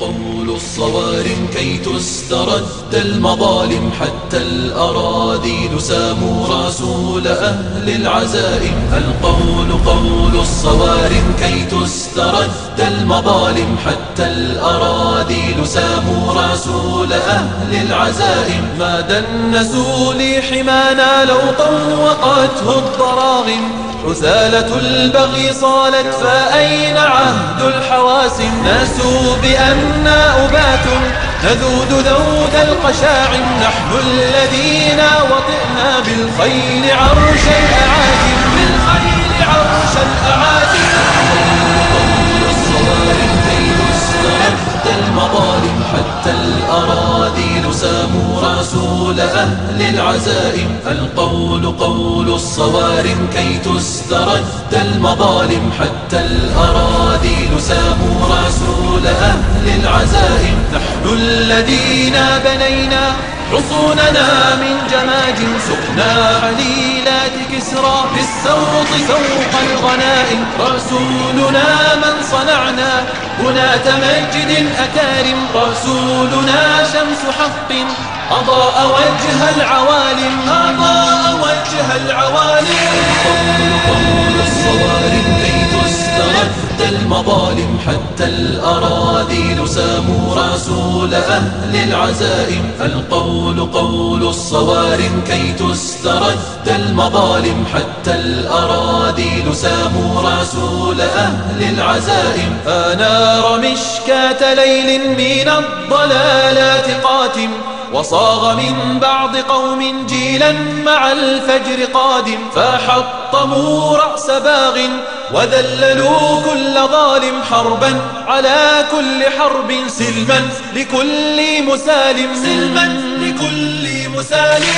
القول الصوارم كي تسترد المظالم، حتى الأراذيل ساموا رسول أهل العزائم. القول قول الصوارم كي تسترد المظالم، حتى الأراذيل ساموا رسول أهل العزائم. ما دنسوا لي حمانا لو طوقته الضراغم، حثالة البغي صالت فأين عهد الحواسم. ناسوا بأننا أبات نذود ذود القشاعم، نحن الذين وطئنا بالخيل عرش الأعاجم، بالخيل عرش الأعاجم. قول الصوارم كي تسترد المظالم، حتى الأراذيل ساموا رسول أهل العزائم. القول قول الصوارم كي تسترد المظالم، حتى الأراذيل ساموا رسول أهل العزائم. نحن الذين بنينا حصوننا من جماج، سقنا حليلات كسرى بالسوط فوق الغنائم. رسولنا من صنعنا بنات مجد أكارم، رسولنا شمس حق أضاء وجه العوالم، أضاء وجه العوالم. قول الصوارم كي تسترد المظالم، حتى الأراذيل ساموا رسول أهل العزائم. القول قول الصوارم كي تسترد المظالم، حتى الأراذيل ساموا رسول أهل العزائم. أنار مشكاة ليل من الضلالات قاتم، وصاغ من بعض قوم جيلا مع الفجر قادم. فحطموا رأس باغ وذللوا كل ظالم، حربا على كل حرب سلما لكل مسالم، سلما لكل مسالم.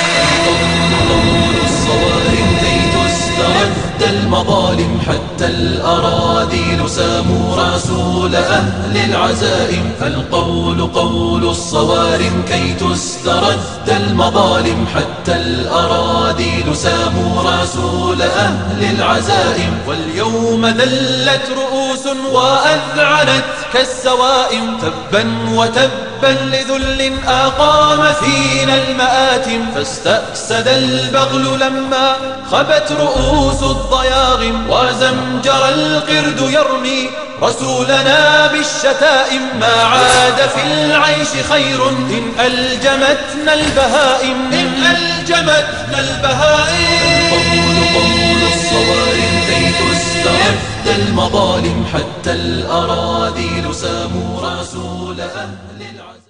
قول الصوارم كي تسترد المظالم، حتى الأراذيل ساموا رسول أهل العزائم. القول قول الصوارم كي تسترد المظالم، حتى الأراذيل ساموا رسول أهل العزائم. واليوم ذلت رؤوس وأذعنت كالسوائم، تبا وتبا لذل أقام فينا المآتم. فاستأسد البغل لما خبت رؤوس الضياغم، وزمجر القرد يرمي رسولنا بالشتائم. ما عاد في العيش خير إن ألجمتنا البهائم، إن ألجمتنا البهائم. قول الصوارم كي تسترد المظالم، حتى الأراذيل ساموا رسول أهل العزائم.